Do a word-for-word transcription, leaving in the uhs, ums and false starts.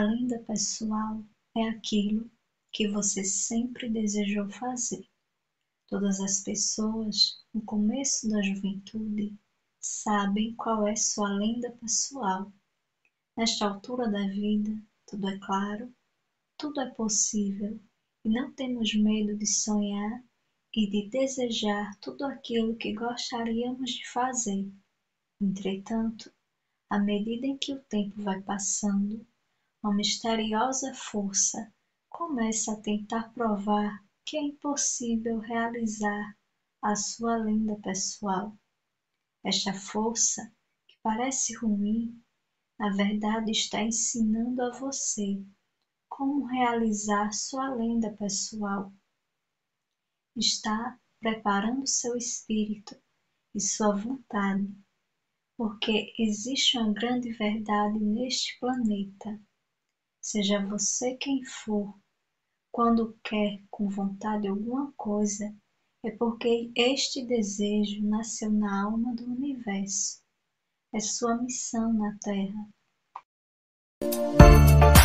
lenda pessoal é aquilo que você sempre desejou fazer. Todas as pessoas, no começo da juventude, sabem qual é sua lenda pessoal. Nesta altura da vida, tudo é claro, tudo é possível e não temos medo de sonhar e de desejar tudo aquilo que gostaríamos de fazer. Entretanto, à medida em que o tempo vai passando, uma misteriosa força começa a tentar provar que é impossível realizar a sua lenda pessoal. Esta força, que parece ruim, na verdade está ensinando a você como realizar sua lenda pessoal. Está preparando seu espírito e sua vontade, porque existe uma grande verdade neste planeta. Seja você quem for, quando quer com vontade alguma coisa, é porque este desejo nasceu na alma do universo. É sua missão na Terra.